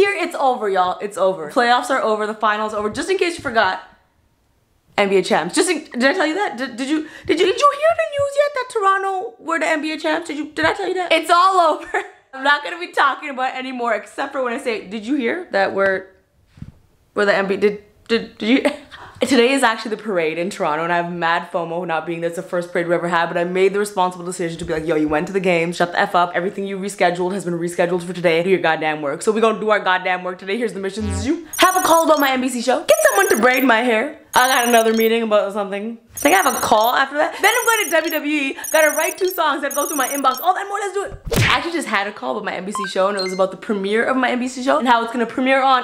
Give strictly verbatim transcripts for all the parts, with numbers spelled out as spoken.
here, it's over, y'all. It's over. Playoffs are over. The finals are over. Just in case you forgot, N B A champs. Just in, did I tell you that? Did, did you did you did you hear the news yet that Toronto were the N B A champs? Did you did I tell you that? It's all over. I'm not gonna be talking about it anymore except for when I say, did you hear that we're we're the N B A? Did did did you? Today is actually the parade in Toronto, and I have mad FOMO not being there. It's the first parade we ever had, but I made the responsible decision to be like, yo, you went to the game, shut the F up. Everything you rescheduled has been rescheduled for today. Do your goddamn work. So we're gonna do our goddamn work today. Here's the mission. You have a call about my N B C show. Get someone to braid my hair. I got another meeting about something. I think I have a call after that. Then I'm going to W W E. Gotta write two songs that go through my inbox. All that more, let's do it. I actually just had a call about my N B C show, and it was about the premiere of my N B C show and how it's gonna premiere on...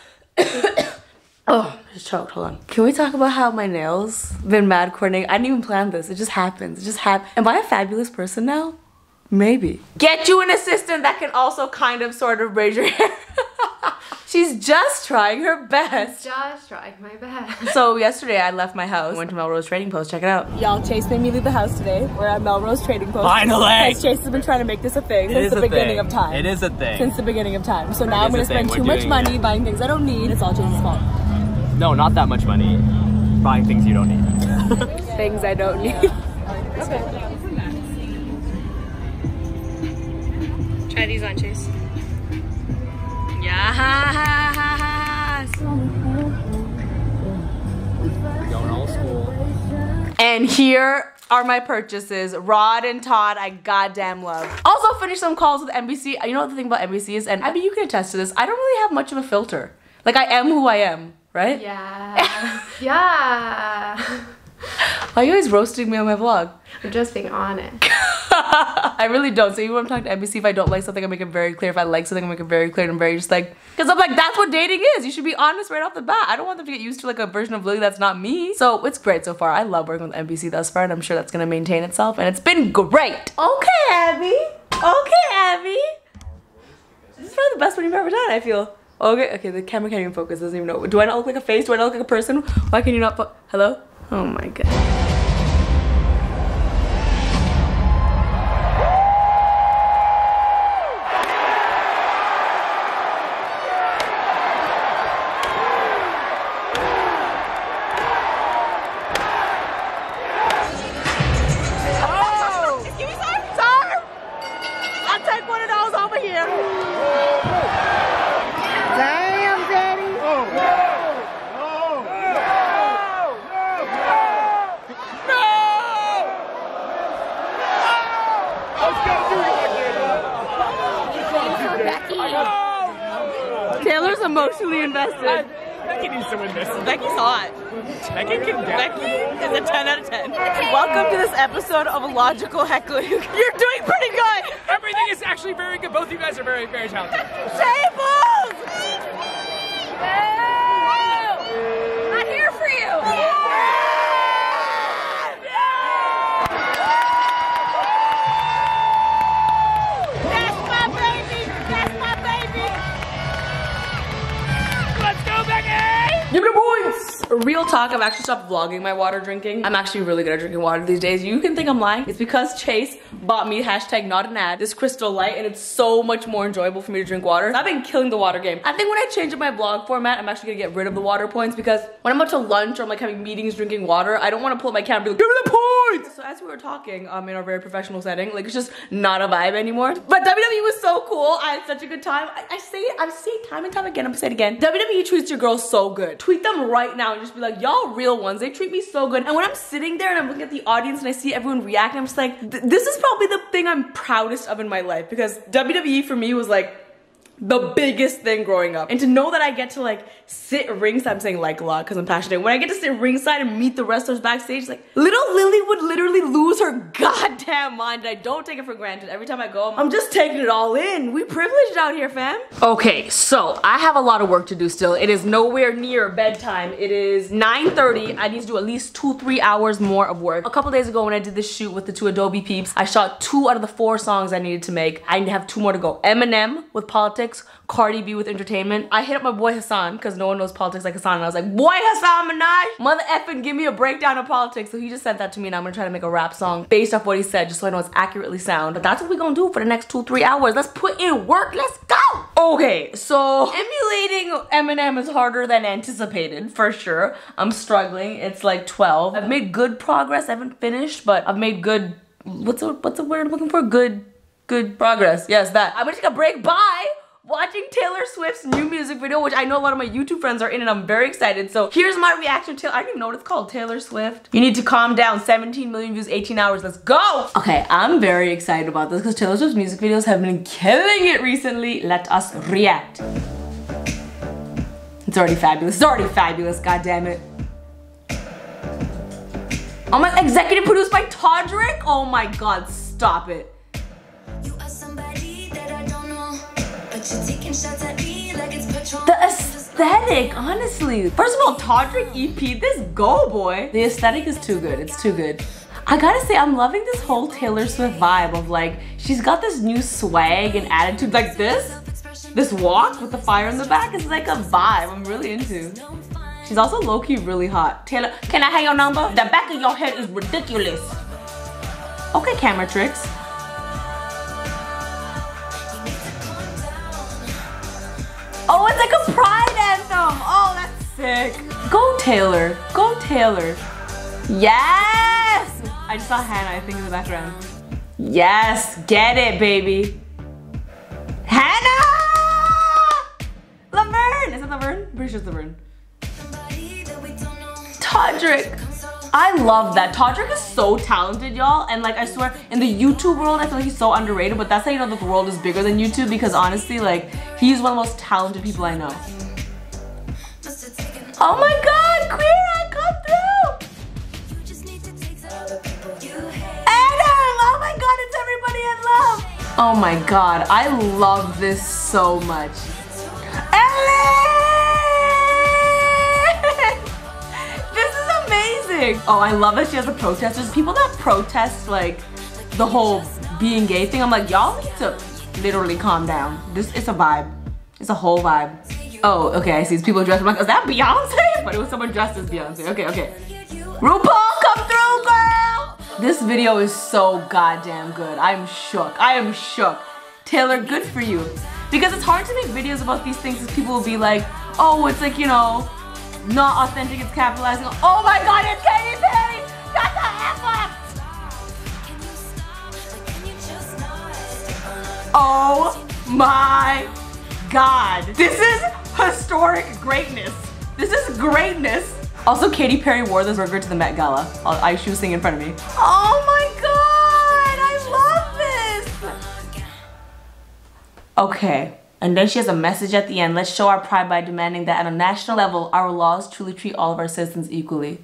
Oh, I just choked, hold on. Can we talk about how my nails been mad coordinating? I didn't even plan this, it just happens, it just happens. Am I a fabulous person now? Maybe. Get you an assistant that can also kind of sort of braid your hair. She's just trying her best. Just trying my best. So yesterday I left my house, went to Melrose Trading Post, check it out. Y'all, Chase made me leave the house today. We're at Melrose Trading Post. Finally! Because Chase has been trying to make this a thing it since the beginning thing. of time. It is a thing. Since the beginning of time. So now I'm gonna spend We're too much money it. buying things I don't need. It's all Chase's fault. No, not that much money. Buying things you don't need. Things I don't need. Okay. Try these on, Chase. Yes. Going old school. And here are my purchases. Rod and Todd, I goddamn love. Also finished some calls with N B C. You know what the thing about N B C is? And I mean, you can attest to this. I don't really have much of a filter. Like, I am who I am, right? Yeah. Yeah. Why are you always roasting me on my vlog? I'm just being honest. I really don't. So even when I'm talking to N B C, if I don't like something, I make it very clear. If I like something, I make it very clear. And I'm very just like, because I'm like, that's what dating is. You should be honest right off the bat. I don't want them to get used to like a version of Lily that's not me. So it's great so far. I love working with N B C thus far, and I'm sure that's gonna maintain itself. And it's been great. Okay, Abby. Okay, Abby. This is probably the best one you've ever done, I feel. Okay, okay, the camera can't even focus. Doesn't even know. Do I not look like a face? Do I not look like a person? Why can you not fo- Hello? Oh my god. Taylor's emotionally invested. Becky needs to win this. Becky's hot. Becky can get Becky is a ten out of ten. Welcome to this episode of Logical Heckling. You're doing pretty good. Everything is actually very good. Both of you guys are very, very talented. Shables! Not here for you. Give me the points! Real talk, I've actually stopped vlogging my water drinking. I'm actually really good at drinking water these days. You can think I'm lying. It's because Chase bought me, hashtag not an ad, this Crystal Light, and it's so much more enjoyable for me to drink water. I've been killing the water game. I think when I change up my vlog format, I'm actually gonna get rid of the water points because when I'm out to lunch or I'm like having meetings drinking water, I don't want to pull up my camera and be like, give me the points! So as we were talking um, in our very professional setting, like it's just not a vibe anymore. But W W E was so cool. I had such a good time. I, I say it, I say it time and time again, I'm gonna say it again. W W E treats your girls so good. Tweet them right now and just be like, y'all real ones. They treat me so good. And when I'm sitting there and I'm looking at the audience and I see everyone reacting, I'm just like, this is probably the thing I'm proudest of in my life because W W E for me was like the biggest thing growing up. And to know that I get to like sit ringside, I'm saying like a lot because I'm passionate. When I get to sit ringside and meet the wrestlers backstage, like little Lily would literally lose her goddamn mind. I don't take it for granted. Every time I go, I'm just taking it all in. We privileged out here, fam. Okay, so I have a lot of work to do still. It is nowhere near bedtime. It is nine thirty. I need to do at least two, three hours more of work. A couple days ago when I did this shoot with the two Adobe peeps, I shot two out of the four songs I needed to make. I have two more to go. Eminem with Politics politics, Cardi B with entertainment. I hit up my boy Hassan, because no one knows politics like Hassan, and I was like, boy Hassan Minaj, mother effing give me a breakdown of politics. So he just sent that to me, and I'm gonna try to make a rap song based off what he said, just so I know it's accurately sound. But that's what we're gonna do for the next two, three hours. Let's put in work, let's go! Okay, so emulating Eminem is harder than anticipated, for sure. I'm struggling, it's like twelve. I've made good progress, I haven't finished, but I've made good, what's a, what's a word I'm looking for? Good, good progress, yes, that. I'm gonna take a break, bye! Watching Taylor Swift's new music video, which I know a lot of my YouTube friends are in, and I'm very excited. So here's my reaction to, I don't even know what it's called, Taylor Swift. You need to calm down, seventeen million views, eighteen hours, let's go! Okay, I'm very excited about this because Taylor Swift's music videos have been killing it recently. Let us react. It's already fabulous, it's already fabulous, god damn it. Oh my, executive produced by Todrick? Oh my god, stop it. The aesthetic, honestly. First of all, Todrick E P, this go boy. The aesthetic is too good, it's too good. I gotta say, I'm loving this whole Taylor Swift vibe of like, she's got this new swag and attitude like this. This walk with the fire in the back is like a vibe I'm really into. She's also low-key really hot. Taylor, can I have your number? The back of your head is ridiculous. Okay, camera tricks. Oh, it's like a pride anthem. Oh, that's sick. Go Taylor, go Taylor. Yes! I just saw Hannah, I think, in the background. Yes, get it, baby. Hannah! Laverne! Is it Laverne? I'm pretty sure it's Laverne. Todrick. I love that. Todrick is so talented, y'all. And like, I swear, in the YouTube world, I feel like he's so underrated, but that's how you know that the world is bigger than YouTube, because honestly, like, he's one of the most talented people I know. Oh my god, Queer Eye, come through! Adam! Oh my god, it's everybody in love! Oh my god, I love this so much. Oh, I love that she has the protesters. People that protest like the whole being gay thing, I'm like, y'all need to literally calm down. This it's a vibe. It's a whole vibe. Oh, okay, I see these people dressed. I'm like, is that Beyonce? But it was someone dressed as Beyonce. Okay, okay. RuPaul, come through, girl! This video is so goddamn good. I'm shook. I am shook. Taylor, good for you. Because it's hard to make videos about these things because people will be like, oh, it's like, you know, not authentic, it's capitalizing. Oh my god, it's Katy Perry! Shut the F up! Oh my god. This is historic greatness. This is greatness. Also, Katy Perry wore this burger to the Met Gala. I, she was singing in front of me. Oh my god, I love this! Okay. And then she has a message at the end. Let's show our pride by demanding that at a national level, our laws truly treat all of our citizens equally.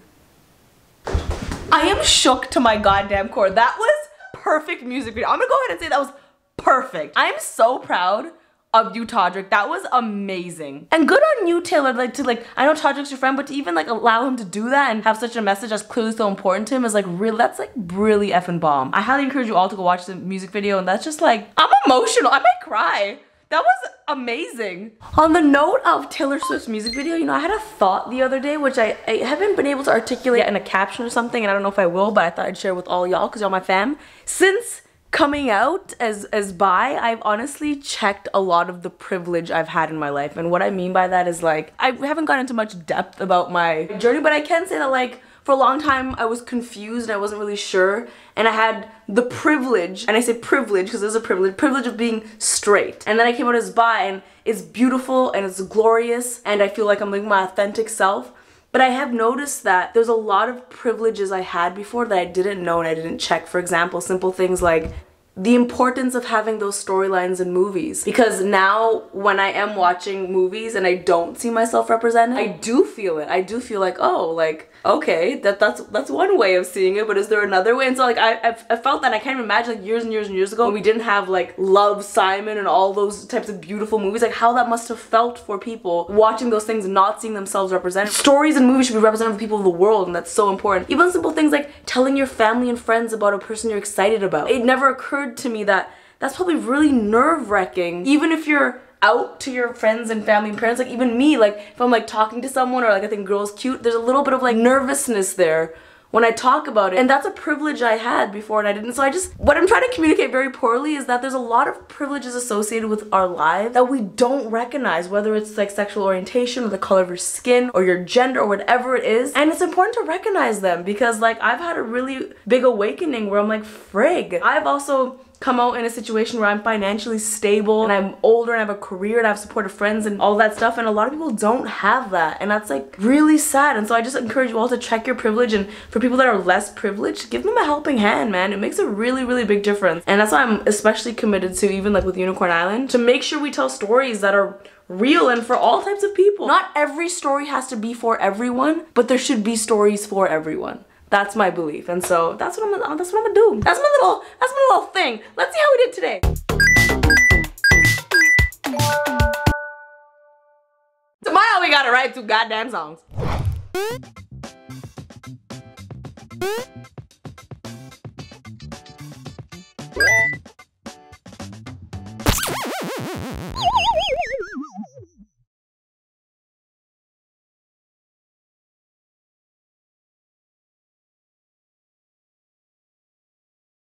I am shook to my goddamn core. That was perfect music video. I'm gonna go ahead and say that was perfect. I am so proud of you, Todrick. That was amazing. And good on you, Taylor, like to like, I know Todrick's your friend, but to even like allow him to do that and have such a message that's clearly so important to him is like real, that's like really effing bomb. I highly encourage you all to go watch the music video, and that's just like, I'm emotional, I might cry. That was amazing. On the note of Taylor Swift's music video, you know, I had a thought the other day, which I, I haven't been able to articulate in a caption or something, and I don't know if I will, but I thought I'd share with all y'all, because y'all my fam. Since coming out as, as bi, I've honestly checked a lot of the privilege I've had in my life. And what I mean by that is like, I haven't gone into much depth about my journey, but I can say that like, for a long time, I was confused and I wasn't really sure. And I had the privilege, and I say privilege because there's a privilege, privilege of being straight. And then I came out as bi, and it's beautiful and it's glorious, and I feel like I'm living my authentic self. But I have noticed that there's a lot of privileges I had before that I didn't know and I didn't check. For example, simple things like the importance of having those storylines in movies. Because now when I am watching movies and I don't see myself represented, I do feel it. I do feel like, oh, like, okay, that that's that's one way of seeing it, but is there another way? And so like I I've, I felt that, and I can't even imagine like years and years and years ago when we didn't have like Love, Simon, and all those types of beautiful movies, like how that must have felt for people watching those things and not seeing themselves represented. Stories and movies should be representative of people of the world, and that's so important. Even simple things like telling your family and friends about a person you're excited about. It never occurred to me that that's probably really nerve-wracking, even if you're out to your friends and family and parents, like even me, like if I'm like talking to someone or like I think girl's cute, there's a little bit of like nervousness there when I talk about it. And that's a privilege I had before and I didn't. So I just, what I'm trying to communicate very poorly is that there's a lot of privileges associated with our lives that we don't recognize, whether it's like sexual orientation or the color of your skin or your gender or whatever it is. And it's important to recognize them because like I've had a really big awakening where I'm like, frig. I've also come out in a situation where I'm financially stable and I'm older and I have a career and I have supportive friends and all that stuff, and a lot of people don't have that, and that's like really sad. And so I just encourage you all to check your privilege, and for people that are less privileged, give them a helping hand, man. It makes a really really big difference. And that's why I'm especially committed to, even like with Unicorn Island, to make sure we tell stories that are real and for all types of people. Not every story has to be for everyone, but there should be stories for everyone. That's my belief, and so that's what I'm gonna, that's what I'm gonna do. That's my little, that's my little thing. Let's see how we did today. Tomorrow we gotta write two goddamn songs.